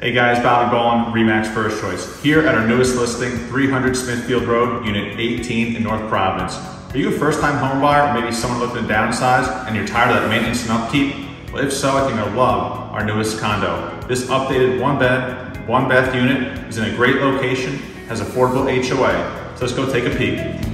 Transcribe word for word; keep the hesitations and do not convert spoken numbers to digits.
Hey guys, Bobby Bowen, Remax First Choice. Here at our newest listing, three hundred Smithfield Road, Unit eighteen in North Providence. Are you a first-time home buyer or maybe someone looking to downsize and you're tired of that maintenance and upkeep? Well, if so, I think you'll love our newest condo. This updated one bed, one bath unit is in a great location, has affordable H O A. So let's go take a peek.